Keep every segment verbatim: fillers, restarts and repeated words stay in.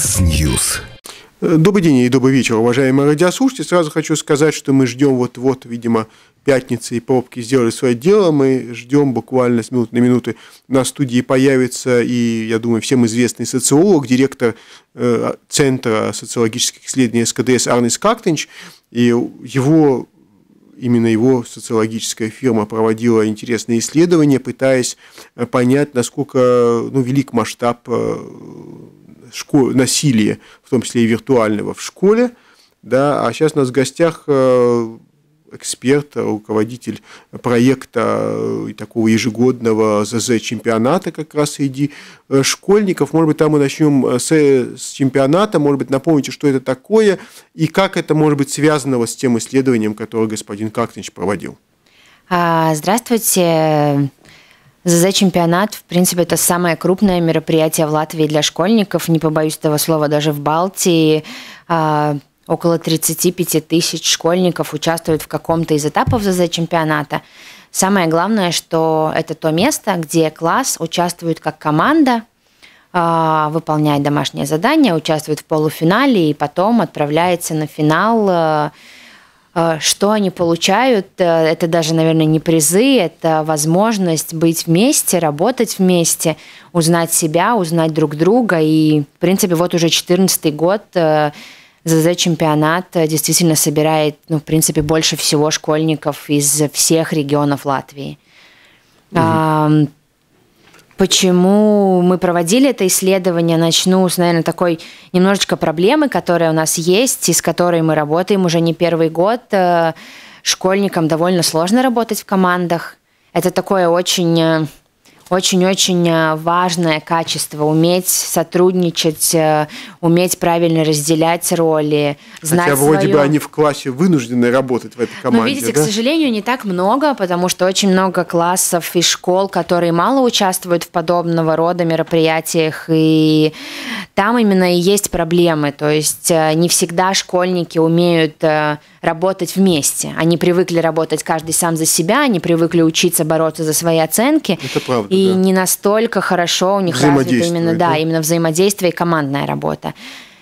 X-News. Добрый день и добрый вечер, уважаемые радиослушатели. Сразу хочу сказать, что мы ждем вот-вот, видимо, пятницы и пробки сделали свое дело. Мы ждем буквально с минуты на минуту. На студии появится и, я думаю, всем известный социолог, директор э, Центра социологических исследований эс ка дэ эс Арнис Кактинч. И его, именно его социологическая фирма проводила интересные исследования, пытаясь понять, насколько ну, велик масштаб э, школ... насилия, в том числе и виртуального, в школе. Да? А сейчас у нас в гостях э, эксперт, руководитель проекта и такого ежегодного зэ зэ-чемпионата как раз среди школьников. Может быть, там мы начнем с, с чемпионата, может быть, напомните, что это такое и как это может быть связано с тем исследованием, которое господин Кактинч проводил. Здравствуйте. зэ зэ-чемпионат, в принципе, это самое крупное мероприятие в Латвии для школьников, не побоюсь этого слова, даже в Балтии. Около тридцать пять тысяч школьников участвуют в каком-то из этапов зэ зэ-чемпионата. Самое главное, что это то место, где класс участвует как команда, выполняет домашнее задание, участвует в полуфинале и потом отправляется на финал. Что они получают, это даже, наверное, не призы, это возможность быть вместе, работать вместе, узнать себя, узнать друг друга. И, в принципе, вот уже четырнадцатый год зэ зэ-чемпионат действительно собирает, ну, в принципе, больше всего школьников из всех регионов Латвии. Угу. Почему мы проводили это исследование? Начну с, наверное, такой немножечко проблемы, которая у нас есть, и с которой мы работаем уже не первый год. Школьникам довольно сложно работать в командах. Это такое очень... Очень-очень важное качество – уметь сотрудничать, уметь правильно разделять роли, знать Хотя вроде свое... бы они в классе вынуждены работать в этой команде. Но, видите, да? к сожалению, не так много, потому что очень много классов и школ, которые мало участвуют в подобного рода мероприятиях, и там именно и есть проблемы. То есть не всегда школьники умеют работать вместе. Они привыкли работать каждый сам за себя, они привыкли учиться бороться за свои оценки. Это правда, и да. не настолько хорошо у них развита именно, да, именно взаимодействие и командная работа.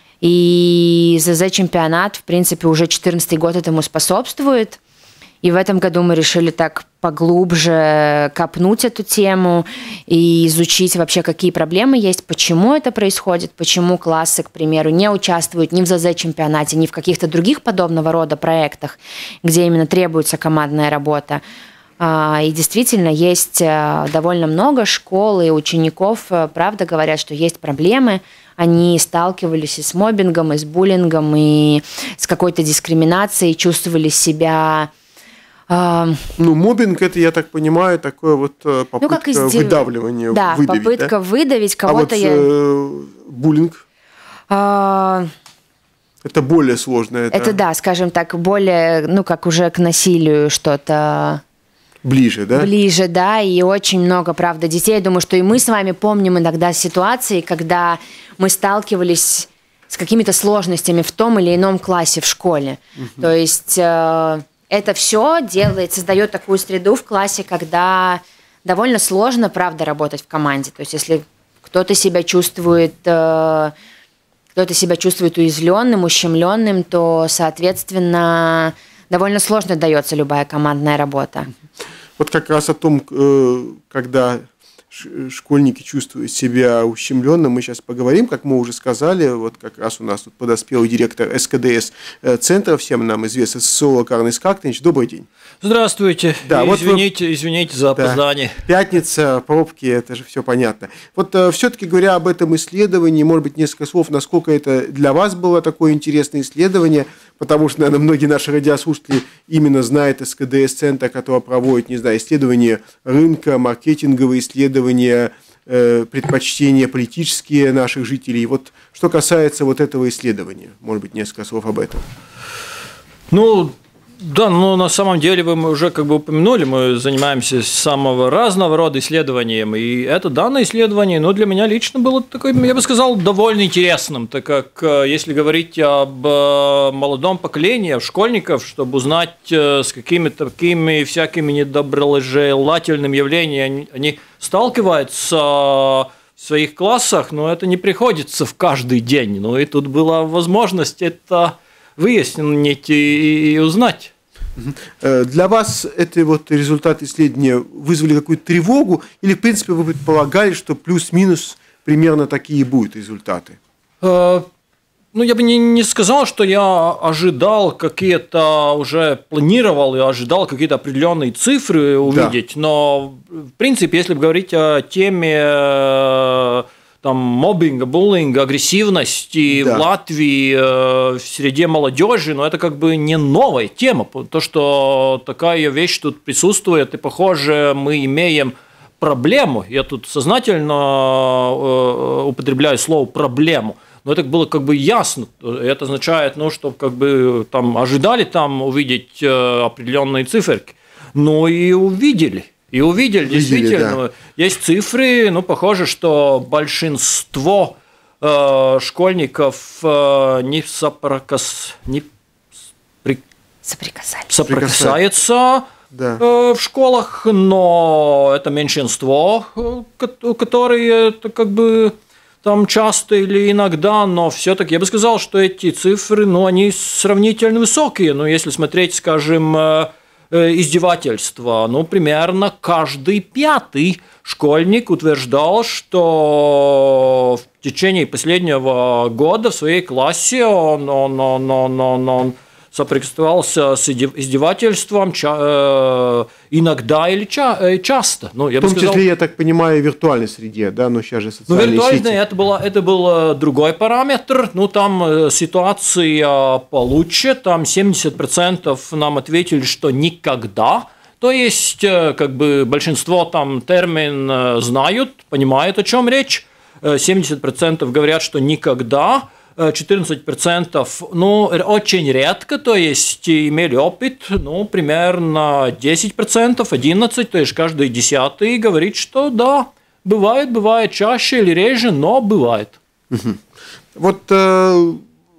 И зэ зэ-чемпионат, в принципе, уже четырнадцатый год этому способствует. И в этом году мы решили так поглубже копнуть эту тему и изучить вообще, какие проблемы есть, почему это происходит, почему классы, к примеру, не участвуют ни в зэ зэ-чемпионате, ни в каких-то других подобного рода проектах, где именно требуется командная работа. И действительно, есть довольно много школ и учеников, правда, говорят, что есть проблемы. Они сталкивались и с моббингом, и с буллингом, и с какой-то дискриминацией, чувствовали себя... Ну, моббинг, это, я так понимаю, такое вот попытка ну, как издев... выдавливания, да, выдавить. попытка да? выдавить кого-то. А вот я... э, буллинг? А... Это более сложно. Это... это, да, скажем так, более, ну, как уже к насилию что-то... Ближе, да? Ближе, да, и очень много, правда, детей. Я думаю, что и мы с вами помним иногда ситуации, когда мы сталкивались с какими-то сложностями в том или ином классе в школе. Угу. То есть... Э... Это все делает, создает такую среду в классе, когда довольно сложно, правда, работать в команде. То есть, если кто-то себя чувствует, кто-то себя чувствует уязвленным, ущемленным, то, соответственно, довольно сложно дается любая командная работа. Вот как раз о том, когда школьники чувствуют себя ущемленным, мы сейчас поговорим, как мы уже сказали, вот как раз у нас тут подоспел директор эс ка дэ эс центра, всем нам известный социолог Арнис Кактинч. Добрый день. Здравствуйте. Да, извините, вот вы... извините за опоздание. Да. Пятница, пробки, это же все понятно. Вот э, все-таки говоря об этом исследовании, может быть, несколько слов, насколько это для вас было такое интересное исследование, потому что, наверное, многие наши радиослушатели именно знают эс ка дэ эс-центр, который проводит, не знаю, исследования рынка, маркетинговые исследования, э, предпочтения политические наших жителей. Вот что касается вот этого исследования, может быть, несколько слов об этом. Ну, да, но на самом деле вы уже как бы упомянули, мы занимаемся самого разного рода исследованием, и это данное исследование, ну, для меня лично было такое, я бы сказал, довольно интересным, так как если говорить об молодом поколении, школьников, чтобы узнать, с какими такими всякими недоброжелательными явлениями они сталкиваются в своих классах, но это не приходится в каждый день. Ну и тут была возможность это выяснить и, и узнать. Для вас эти вот результаты исследования вызвали какую-то тревогу или, в принципе, вы предполагали, что плюс-минус примерно такие будут результаты? Ну, я бы не, не сказал, что я ожидал какие-то, уже планировал и ожидал какие-то определенные цифры увидеть, да. Но, в принципе, если говорить о теме там, моббинга, буллинга, агрессивности да. в Латвии э, в среде молодежи, но это как бы не новая тема. То, что такая вещь тут присутствует, и, похоже, мы имеем проблему. Я тут сознательно э, употребляю слово «проблему». Но это было как бы ясно. Это означает, ну, что как бы там ожидали там увидеть э, определенные циферки, но и увидели. И увидели, увидели действительно. Да. Есть цифры, ну, похоже, что большинство э, школьников э, не, соприкас... не при... соприкасаются, соприкасаются да. э, в школах, но это меньшинство, которые это как бы там часто или иногда, но все-таки я бы сказал, что эти цифры, ну, они сравнительно высокие. Но если смотреть, скажем, издевательства, ну, примерно каждый пятый школьник утверждал, что в течение последнего года в своей классе он, он, он, он, он, он соприкасался с издевательством иногда или часто. Ну, я в том бы сказал, числе, я так понимаю, в виртуальной среде, да, но сейчас же социальные ну, виртуальная, сети. Это, было, это был другой параметр, ну, там ситуация получше, там семьдесят процентов нам ответили, что никогда, то есть, как бы, большинство там термин знают, понимают, о чем речь, семьдесят процентов говорят, что никогда, четырнадцать процентов, ну, очень редко, то есть имели опыт, ну, примерно десять процентов, одиннадцать процентов, то есть каждый десятый говорит, что да, бывает, бывает чаще или реже, но бывает. Угу. Вот э,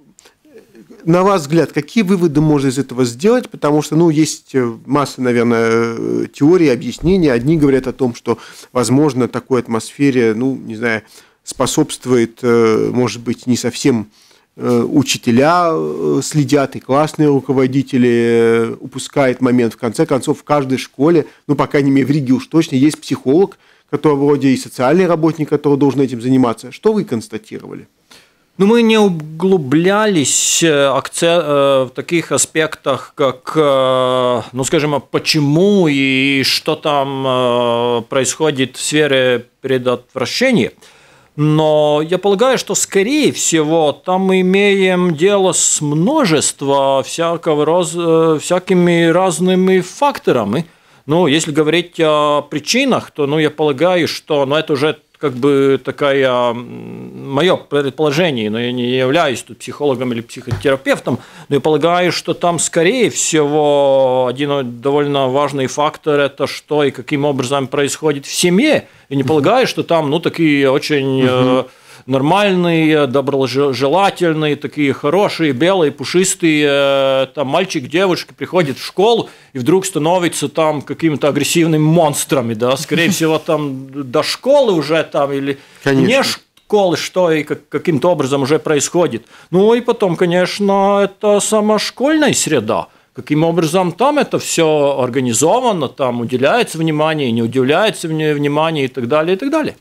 на ваш взгляд, какие выводы можно из этого сделать? Потому что, ну, есть масса, наверное, теорий, объяснений. Одни говорят о том, что, возможно, такой атмосфере, ну, не знаю, способствует, может быть, не совсем учителя следят и классные руководители упускают момент. В конце концов, в каждой школе, ну, по крайней мере, в Риге уж точно, есть психолог, который вроде и социальный работник, который должен этим заниматься. Что вы констатировали? Ну, мы не углублялись в таких аспектах, как, ну, скажем, почему и что там происходит в сфере предотвращения. Но я полагаю, что, скорее всего, там мы имеем дело с множеством всякого роз... всякими разными факторами. Ну, если говорить о причинах, то, ну, я полагаю, что, ну, это уже как бы такая мое предположение, но я не являюсь тут психологом или психотерапевтом, но я полагаю, что там, скорее всего, один довольно важный фактор – это что и каким образом происходит в семье. Я не полагаю, что там, ну, такие очень угу. нормальные, доброжелательные, такие хорошие, белые, пушистые, там мальчик, девушка приходит в школу и вдруг становится там какими-то агрессивными монстрами, да, скорее всего, там до школы уже там или конечно. Не школы, что и как, каким-то образом уже происходит. Ну и потом, конечно, это сама школьная среда. Каким образом там это все организовано, там уделяется внимание, не уделяется внимание и так далее, и так далее.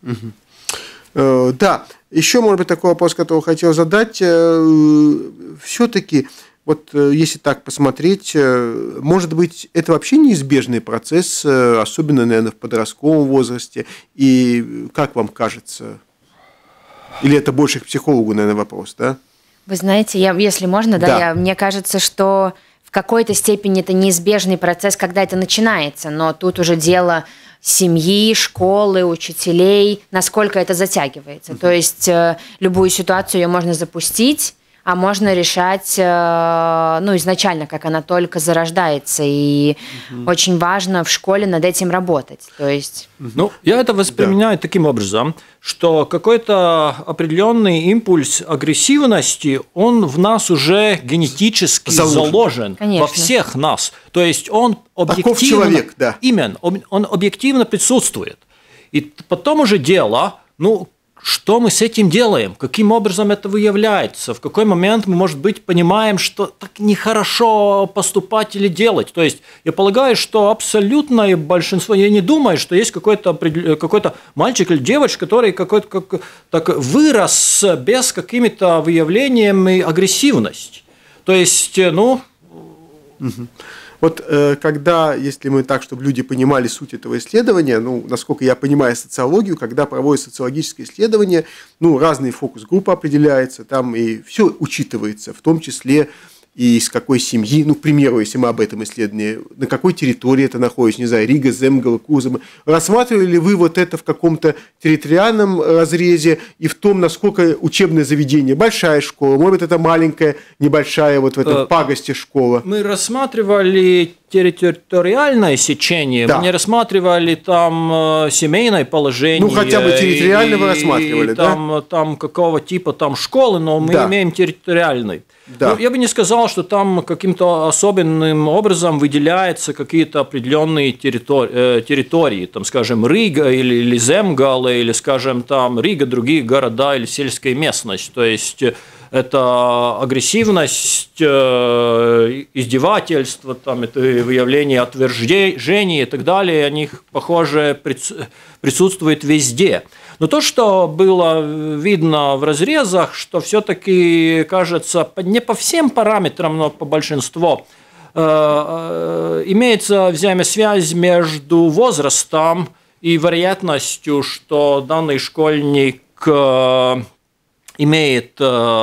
Угу. Да, еще, может быть, такой вопрос, который хотел задать. Все-таки, вот если так посмотреть, может быть, это вообще неизбежный процесс, особенно, наверное, в подростковом возрасте. И как вам кажется? Или это больше к психологу, наверное, вопрос, да? Вы знаете, я, если можно, да, да я, мне кажется, что в какой-то степени это неизбежный процесс, когда это начинается, но тут уже дело семьи, школы, учителей, насколько это затягивается. Uh-huh. То есть э, любую ситуацию ее можно запустить, а можно решать, э, ну, изначально, как она только зарождается. И uh-huh. очень важно в школе над этим работать. То есть... uh-huh. Ну, я это воспринимаю да. таким образом, что какой-то определенный импульс агрессивности, он в нас уже генетически заложен, заложен во всех нас. То есть он объективно, человек, да. именно, он объективно присутствует. И потом уже дело, ну, что мы с этим делаем? Каким образом это выявляется? В какой момент мы, может быть, понимаем, что так нехорошо поступать или делать? То есть, я полагаю, что абсолютное большинство, я не думаю, что есть какой-то, какой-то мальчик или девочка, который какой-то, как, так, вырос без какими-то выявлениями агрессивности. То есть, ну... Угу. Вот э, когда, если мы так, чтобы люди понимали суть этого исследования, ну, насколько я понимаю социологию, когда проводят социологическое исследование, ну, разные фокус-группы определяются, там и все учитывается, в том числе и из какой семьи, ну, к примеру, если мы об этом исследовании, на какой территории это находится, не знаю, Рига, Земгала, Кузова. Рассматривали ли вы вот это в каком-то территориальном разрезе и в том, насколько учебное заведение, большая школа, может быть, это маленькая, небольшая, вот в этом пагости школа? Мы рассматривали территориальное сечение, да. Мы не рассматривали там семейное положение. Ну, хотя бы территориально и, вы рассматривали, и, да? Там, там какого типа там школы, но мы да. имеем территориальный. Да. Ну, я бы не сказал, что там каким-то особенным образом выделяются какие-то определенные территории, территории, там, скажем, Рига или, или Земгала, или, скажем, там Рига, другие города или сельская местность. То есть это агрессивность, издевательство, там, это выявление отвержений и так далее, они, похоже, присутствуют везде. Но то, что было видно в разрезах, что все-таки, кажется, не по всем параметрам, но по большинству, имеется взаимосвязь между возрастом и вероятностью, что данный школьник имеет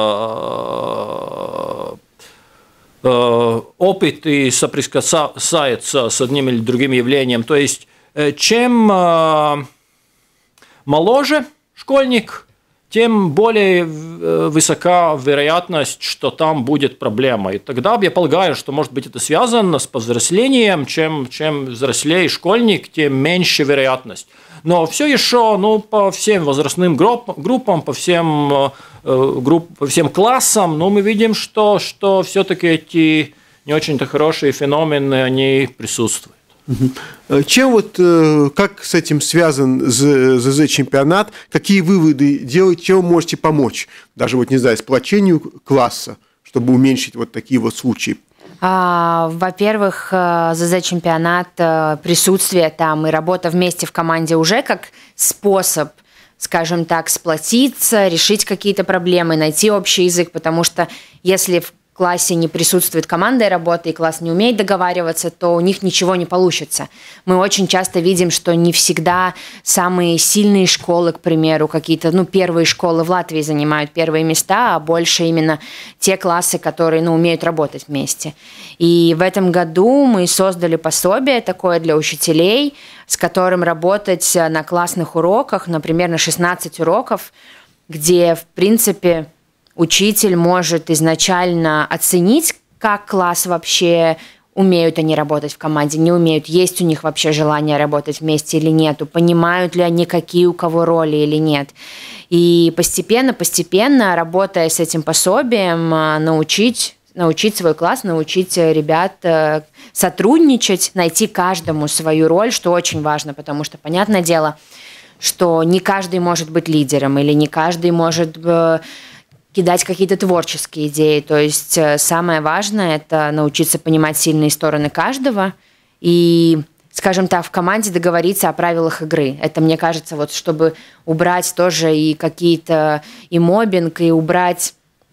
опыт и соприкасается с одним или другим явлением. То есть, чем моложе школьник, тем более высока вероятность, что там будет проблема. И тогда я полагаю, что, может быть, это связано с повзрослением. Чем, чем взрослее школьник, тем меньше вероятность. Но все еще, ну, по всем возрастным группам, по всем, групп, по всем классам, ну, мы видим, что, что все-таки эти не очень-то хорошие феномены, они присутствуют. Чем вот, как с этим связан ЗЗ-чемпионат, какие выводы делать, чем вы можете помочь, даже вот, не знаю, сплочению класса, чтобы уменьшить вот такие вот случаи? Во-первых, ЗЗ-чемпионат, присутствие там и работа вместе в команде уже как способ, скажем так, сплотиться, решить какие-то проблемы, найти общий язык, потому что если в классе не присутствует команда и работа, и класс не умеет договариваться, то у них ничего не получится. Мы очень часто видим, что не всегда самые сильные школы, к примеру, какие-то, ну, первые школы в Латвии занимают первые места, а больше именно те классы, которые, ну, умеют работать вместе. И в этом году мы создали пособие такое для учителей, с которым работать на классных уроках, например, на шестнадцать уроков, где, в принципе, учитель может изначально оценить, как класс вообще, умеют они работать в команде, не умеют, есть у них вообще желание работать вместе или нету, понимают ли они, какие у кого роли или нет. И постепенно-постепенно, работая с этим пособием, научить, научить свой класс, научить ребят сотрудничать, найти каждому свою роль, что очень важно, потому что, понятное дело, что не каждый может быть лидером или не каждый может кидать какие-то творческие идеи. То есть самое важное – это научиться понимать сильные стороны каждого и, скажем так, в команде договориться о правилах игры. Это, мне кажется, вот чтобы убрать тоже и какие-то и моббинг, и убрать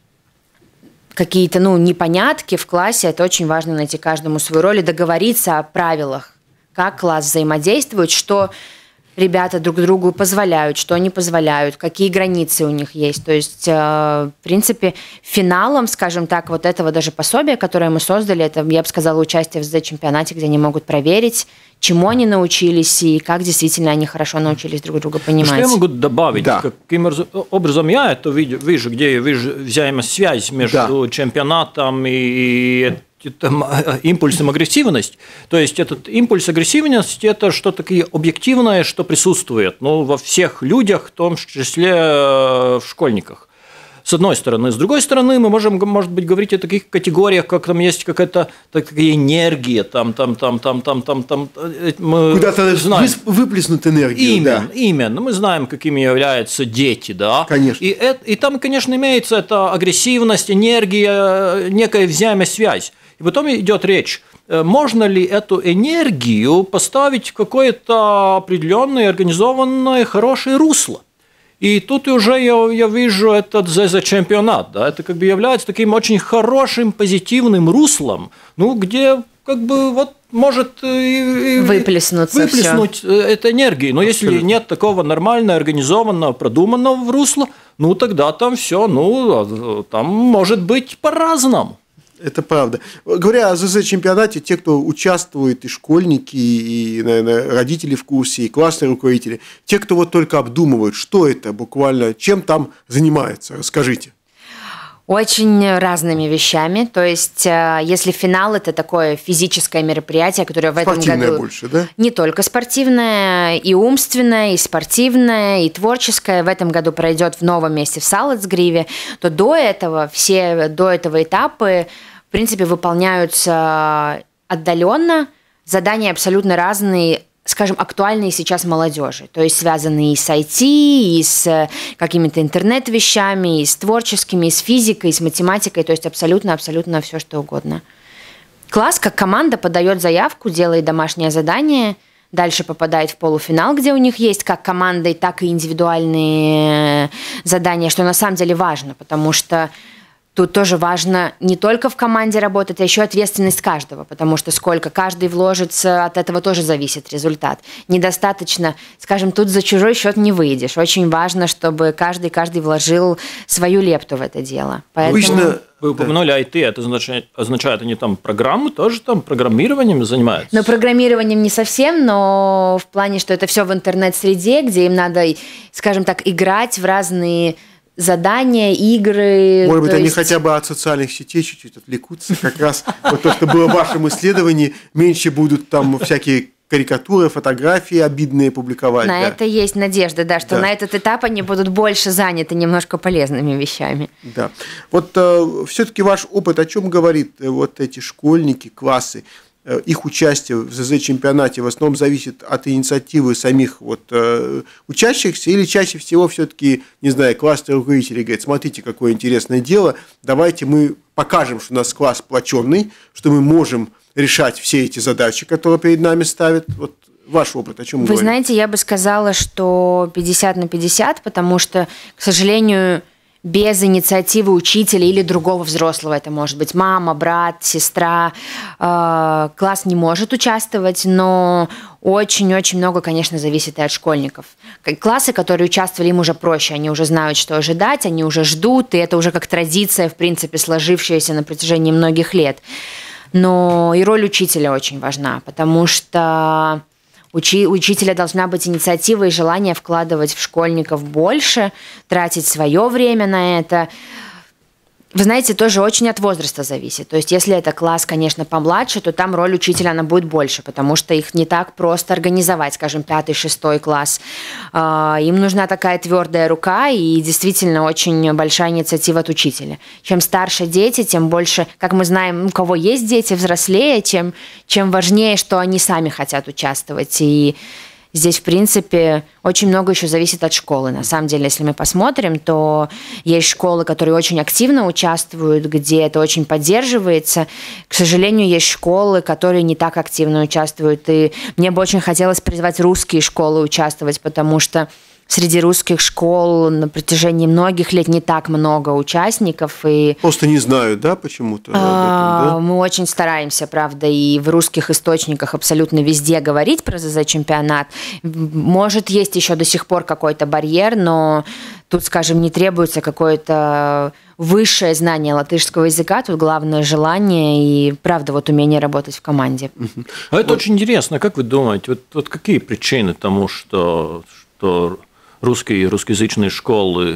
какие-то, ну, непонятки в классе, это очень важно найти каждому свою роль и договориться о правилах, как класс взаимодействует, что ребята друг другу позволяют, что не позволяют, какие границы у них есть. То есть, в принципе, финалом, скажем так, вот этого даже пособия, которое мы создали, это, я бы сказала, участие в ЗЗ-чемпионате, где они могут проверить, чему они научились и как действительно они хорошо научились друг друга понимать. Что я могу добавить? Да. Каким образом я это вижу, вижу где я вижу взаимосвязь между да. чемпионатом и там, импульсом агрессивности. То есть этот импульс агрессивности – это что-то такое объективное, что присутствует, ну, во всех людях, в том числе в школьниках. с одной стороны. С другой стороны, мы можем, может быть, говорить о таких категориях, как там есть какая-то такая энергия, там, там, там, там, там, там, там. Мы Куда-то знаем. выплеснут энергию. Именно, да. именно. Мы знаем, какими являются дети, да. Конечно. И, это, и там, конечно, имеется эта агрессивность, энергия, некая взаимосвязь. И потом идет речь, можно ли эту энергию поставить в какое-то определенное, организованное, хорошее русло. И тут уже я, я вижу этот ЗЗ-чемпионат, да, это как бы является таким очень хорошим, позитивным руслом, ну, где как бы вот может выплеснуться выплеснуть всё. эту энергию. Но Абсолютно. если нет такого нормально организованного, продуманного русла, ну, тогда там все, ну, там может быть по-разному. Это правда. Говоря о ЗЗ-чемпионате, те, кто участвует, и школьники, и, наверное, родители в курсе, и классные руководители, те, кто вот только обдумывают, что это буквально, чем там занимается, расскажите. Очень разными вещами. То есть, если финал – это такое физическое мероприятие, которое в этом году… Спортивное больше, да? Не только спортивное, и умственное, и спортивное, и творческое. В этом году пройдет в новом месте в Салацгриве. То до этого, все до этого этапы, в принципе, выполняются отдаленно. Задания абсолютно разные, скажем, актуальные сейчас молодежи, то есть связанные и с ай ти, и с какими-то интернет-вещами, и с творческими, и с физикой, и с математикой, то есть абсолютно-абсолютно все, что угодно. Класс, как команда, подает заявку, делает домашнее задание, дальше попадает в полуфинал, где у них есть как командой, так и индивидуальные задания, что на самом деле важно, потому что тут тоже важно не только в команде работать, а еще ответственность каждого, потому что сколько каждый вложится, от этого тоже зависит результат. Недостаточно, скажем, тут за чужой счет не выйдешь. Очень важно, чтобы каждый, каждый вложил свою лепту в это дело. Поэтому… Обычно… Вы упомянули ай ти, это означает, означает, они там программы тоже там программированием занимаются? Но программированием не совсем, но в плане, что это все в интернет-среде, где им надо, скажем так, играть в разные задания, игры. Может быть, они есть… хотя бы от социальных сетей чуть-чуть отвлекутся. Как раз вот то, что было в вашем исследовании, меньше будут там всякие карикатуры, фотографии обидные публиковать. На да. это есть надежда, да, что Да. на этот этап они будут больше заняты немножко полезными вещами. Да. Вот э, все-таки ваш опыт о чем говорит? Э, вот эти школьники, классы, э, их участие в ЗЗ-чемпионате в основном зависит от инициативы самих вот, э, учащихся, или чаще всего все-таки, не знаю, классные руководители говорят, смотрите, какое интересное дело, давайте мы покажем, что у нас класс сплоченный, что мы можем решать все эти задачи, которые перед нами ставят. Вот ваш опыт, о чем Вы говорите? знаете, я бы сказала, что пятьдесят на пятьдесят, потому что, к сожалению, без инициативы учителя или другого взрослого, это может быть мама, брат, сестра, э, класс не может участвовать, но очень-очень много, конечно, зависит и от школьников. Классы, которые участвовали, им уже проще, они уже знают, что ожидать, они уже ждут, и это уже как традиция, в принципе, сложившаяся на протяжении многих лет. Но и роль учителя очень важна, потому что учи, у учителя должна быть инициатива и желание вкладывать в школьников больше, тратить свое время на это. Вы знаете, тоже очень от возраста зависит. То есть, если это класс, конечно, помладше, то там роль учителя, она будет больше, потому что их не так просто организовать, скажем, пятый, шестой класс. Им нужна такая твердая рука и действительно очень большая инициатива от учителя. Чем старше дети, тем больше, как мы знаем, у кого есть дети взрослее, тем, чем важнее, что они сами хотят участвовать. И здесь, в принципе, очень много еще зависит от школы. На самом деле, если мы посмотрим, то есть школы, которые очень активно участвуют, где это очень поддерживается. К сожалению, есть школы, которые не так активно участвуют. И мне бы очень хотелось призвать русские школы участвовать, потому что среди русских школ на протяжении многих лет не так много участников. И Просто не знают, да, почему-то? об этом, да? мы очень стараемся, правда, и в русских источниках абсолютно везде говорить про ЗЗ-чемпионат. Может, есть еще до сих пор какой-то барьер, но тут, скажем, не требуется какое-то высшее знание латышского языка, тут главное желание и, правда, вот умение работать в команде. А это вот очень интересно. Как вы думаете, вот, вот какие причины тому, что, что русские и русскоязычные школы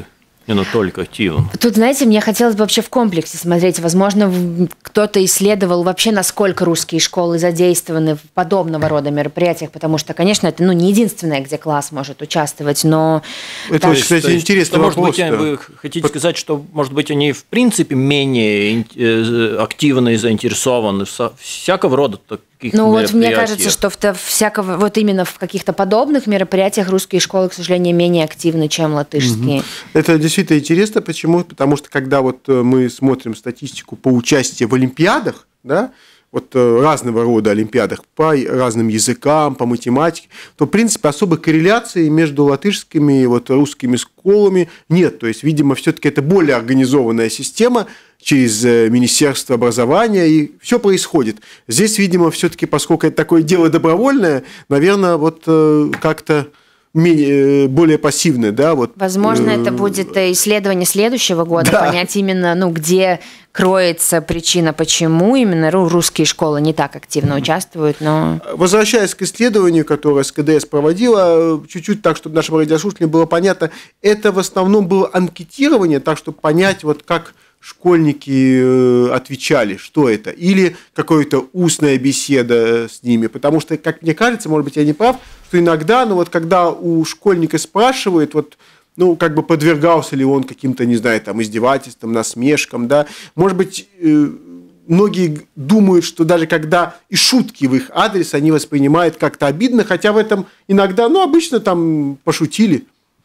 Не, ну только активным. Тут, знаете, мне хотелось бы вообще в комплексе смотреть. Возможно, кто-то исследовал вообще, насколько русские школы задействованы в подобного рода мероприятиях, потому что, конечно, это ну, не единственное, где класс может участвовать, но... Это, так... кстати, есть, интересный то, вопрос. Может быть, да. вы хотите Под... сказать, что, может быть, они в принципе менее активны и заинтересованы в всякого рода таких Ну мероприятиях? вот мне кажется, что в всякого, вот именно в каких-то подобных мероприятиях русские школы, к сожалению, менее активны, чем латышские. Угу. Это действительно интересно. Почему? Потому что когда вот мы смотрим статистику по участию в олимпиадах, да, вот разного рода олимпиадах по разным языкам, по математике, то, в принципе, особой корреляции между латышскими и вот русскими школами нет. То есть, видимо, все-таки это более организованная система через Министерство образования, и все происходит. Здесь, видимо, все-таки, поскольку это такое дело добровольное, наверное, вот как-то менее, более пассивное, да, вот. Возможно, это будет исследование следующего года, да. Понять именно, ну, где кроется причина, почему именно русские школы не так активно участвуют, но... Возвращаясь к исследованию, которое СКДС проводила, чуть-чуть так, чтобы нашим радиослушателям было понятно, это в основном было анкетирование, так, чтобы понять, вот как школьники отвечали, что это, или какая-то устная беседа с ними, потому что, как мне кажется, может быть, я не прав, что иногда, ну вот когда у школьника спрашивают, вот, ну, как бы подвергался ли он каким-то, не знаю, там, издевательствам, насмешкам, да, может быть, многие думают, что даже когда и шутки в их адрес они воспринимают как-то обидно, хотя в этом иногда, ну, обычно там пошутили.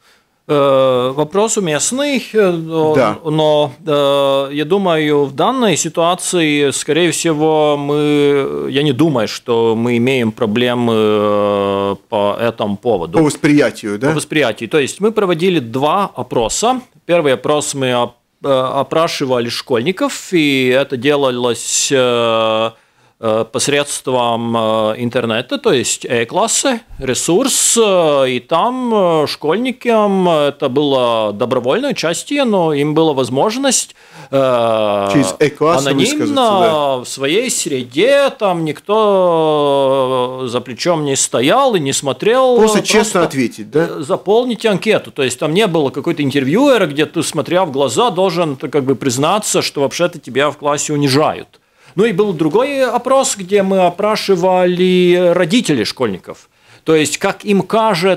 Вопрос уместный, да. Но я думаю, в данной ситуации, скорее всего, мы, я не думаю, что мы имеем проблемы по этому поводу. По восприятию, да? По восприятию. То есть мы проводили два опроса. Первый опрос мы опрашивали школьников, и это делалось посредством интернета, то есть э-классы, ресурс, и там школьникам это было добровольное участие, но им была возможность через э-классы анонимно да. в своей среде, там никто за плечом не стоял и не смотрел. Просто, просто честно ответить, да? Заполнить анкету, то есть там не было какой-то интервьюера, где ты, смотря в глаза, должен как бы признаться, что вообще-то тебя в классе унижают. Ну и был другой опрос, где мы опрашивали родителей школьников. То есть, как им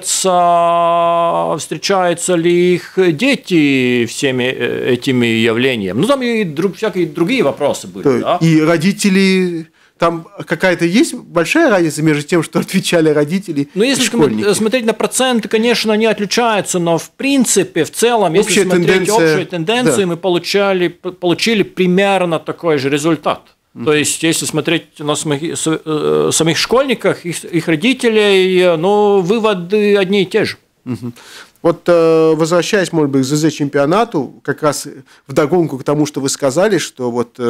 кажется, встречаются ли их дети всеми этими явлениями. Ну, там и друг, всякие другие вопросы были. То, да? И родители... Там какая-то есть большая разница между тем, что отвечали родители ну, если и школьники? смотреть на проценты, конечно, они отличаются, но в принципе, в целом, общая если смотреть тенденция, общую тенденцию, да. мы получали, получили примерно такой же результат. То есть, если смотреть на самих, самих школьников, их, их родителей, ну, выводы одни и те же. Угу. Вот возвращаясь, может быть, к ЗЗ-чемпионату, как раз вдогонку к тому, что вы сказали, что вот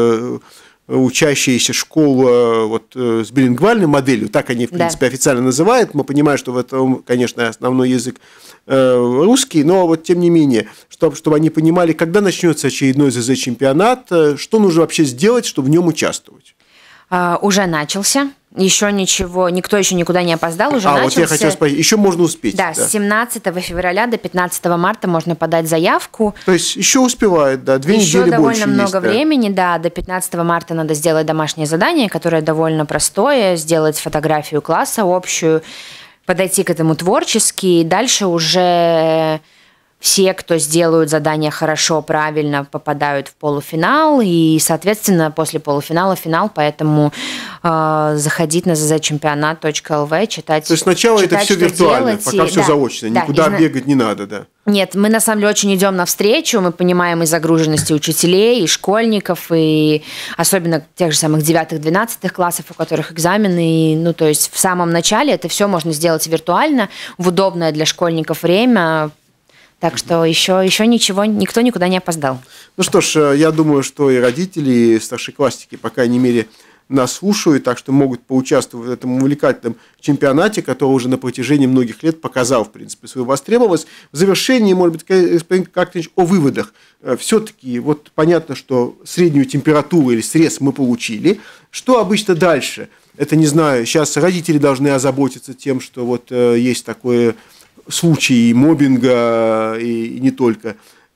учащиеся школы вот, с билингвальной моделью, так они, в принципе, да. официально называют. Мы понимаем, что в этом, конечно, основной язык э, русский, но вот тем не менее, чтобы, чтобы они понимали, когда начнется очередной ЗЗ-чемпионат, что нужно вообще сделать, чтобы в нем участвовать? А, уже начался. Еще ничего, никто еще никуда не опоздал, уже а, начался. Вот я хотел спросить, еще можно успеть. Да, да, с семнадцатого февраля до пятнадцатого марта можно подать заявку. То есть еще успевает, да, две еще недели больше Еще довольно много есть, да. времени, да, до пятнадцатого марта надо сделать домашнее задание, которое довольно простое, сделать фотографию класса общую, подойти к этому творчески, и дальше уже... Все, кто сделают задание хорошо, правильно, попадают в полуфинал, и, соответственно, после полуфинала финал, поэтому э, заходить на ззчемпионат точка эл ви, читать. То есть сначала читать, это все виртуально, делать, пока и... все да, заочно, да, никуда изна... бегать не надо, да? Нет, мы на самом деле очень идем навстречу, мы понимаем и загруженности учителей, и школьников, и особенно тех же самых девятых-двенадцатых классов, у которых экзамены, и, ну, то есть в самом начале это все можно сделать виртуально, в удобное для школьников время. Так что еще, еще ничего, никто никуда не опоздал. Ну что ж, я думаю, что и родители, и старшеклассники, по крайней мере, нас слушают, так что могут поучаствовать в этом увлекательном чемпионате, который уже на протяжении многих лет показал, в принципе, свою востребованность. В завершении, может быть, как-то о выводах. Все-таки вот понятно, что среднюю температуру или срез мы получили. Что обычно дальше? Это, не знаю, сейчас родители должны озаботиться тем, что вот есть такое... случаи моббинга и не только.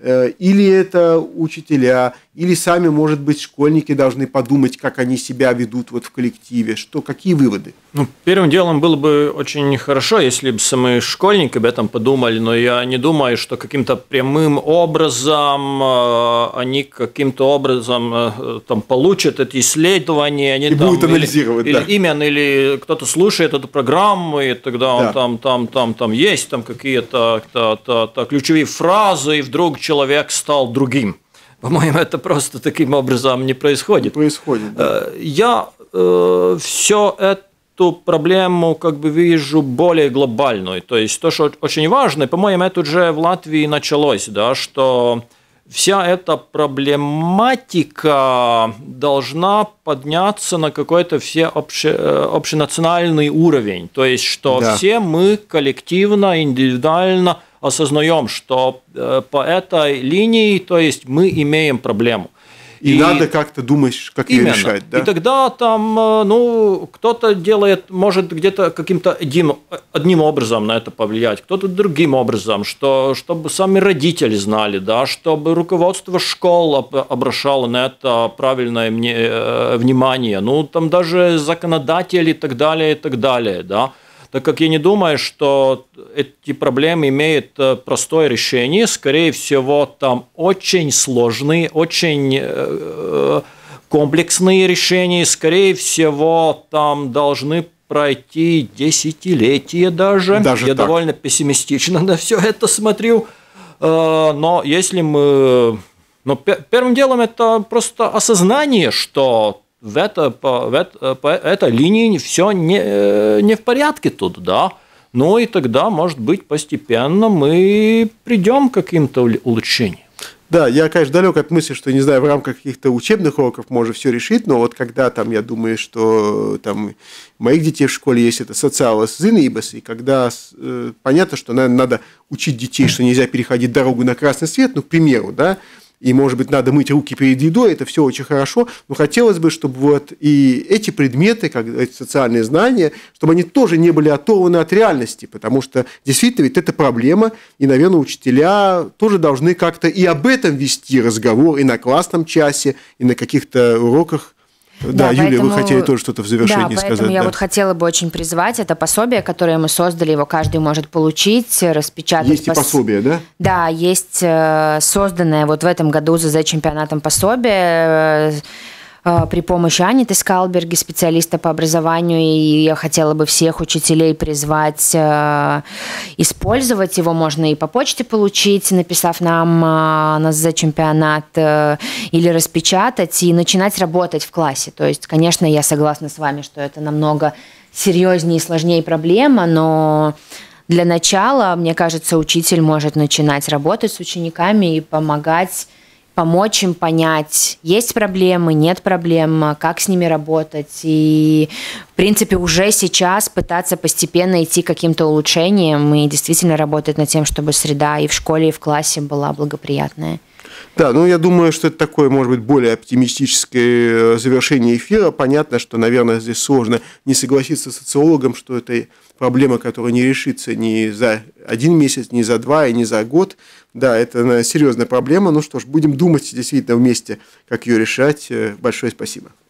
или это учителя, или сами, может быть, школьники должны подумать, как они себя ведут вот в коллективе, что, какие выводы? Ну, первым делом было бы очень хорошо, если бы сами школьники об этом подумали, но я не думаю, что каким-то прямым образом э, они каким-то образом э, там, получат эти исследования, они и там, будут анализировать, или, да. или именно, или кто-то слушает эту программу, и тогда он да. там, там, там, там есть там какие-то то, то, то, ключевые фразы, и вдруг человек стал другим. По-моему, это просто таким образом не происходит. Не происходит, да. Я э, все эту проблему как бы вижу более глобальную. То есть то, что очень важно, по-моему, это уже в Латвии началось, да, что вся эта проблематика должна подняться на какой-то все обще, общенациональный уровень. То есть что да. все мы коллективно, индивидуально осознаем, что по этой линии, то есть мы имеем проблему. И, и надо как-то думать, как именно. ее решать. Да? И тогда там, ну, кто-то делает, может где-то каким-то одним, одним образом на это повлиять, кто-то другим образом, что, чтобы сами родители знали, да, чтобы руководство школ обращало на это правильное внимание, ну, там даже законодатели и так далее, и так далее, да. Так как я не думаю, что эти проблемы имеют простое решение, скорее всего, там очень сложные, очень комплексные решения, скорее всего, там должны пройти десятилетия даже. даже я так. довольно пессимистично на все это смотрю. Но если мы... Но первым делом это просто осознание, что в, это, по, в это, по этой линии все не, не в порядке тут, да. Ну и тогда, может быть, постепенно мы придем к каким-то улучшениям. Да, я, конечно, далек от мысли, что, не знаю, в рамках каких-то учебных уроков можно все решить, но вот когда там, я думаю, что там у моих детей в школе есть это социалас зинības, и когда э, понятно, что, наверное, надо учить детей, что нельзя переходить дорогу на красный свет, ну, к примеру, да, и, может быть, надо мыть руки перед едой, это все очень хорошо, но хотелось бы, чтобы вот и эти предметы, как эти социальные знания, чтобы они тоже не были оторваны от реальности, потому что действительно ведь это проблема, и, наверное, учителя тоже должны как-то и об этом вести разговор и на классном часе, и на каких-то уроках. Да, да, Юлия, поэтому... вы хотели тоже что-то в завершении да, сказать. Поэтому я да. вот хотела бы очень призвать это пособие, которое мы создали, его каждый может получить, распечатать. Есть пос... и пособие, да? Да, есть созданное вот в этом году за чемпионатом пособие при помощи Аниты Скалберги, специалиста по образованию, и я хотела бы всех учителей призвать э, использовать его. Можно и по почте получить, написав нам э, нас за чемпионат, э, или распечатать и начинать работать в классе. То есть, конечно, я согласна с вами, что это намного серьезнее и сложнее проблема, но для начала, мне кажется, учитель может начинать работать с учениками и помогать помочь им понять, есть проблемы, нет проблем, как с ними работать. И, в принципе, уже сейчас пытаться постепенно идти к каким-то улучшениям и действительно работать над тем, чтобы среда и в школе, и в классе была благоприятная. Да, ну я думаю, что это такое, может быть, более оптимистическое завершение эфира. Понятно, что, наверное, здесь сложно не согласиться с социологом, что это проблема, которая не решится ни за один месяц, ни за два, и ни за год. Да, это серьезная проблема. Ну что ж, будем думать действительно вместе, как ее решать. Большое спасибо.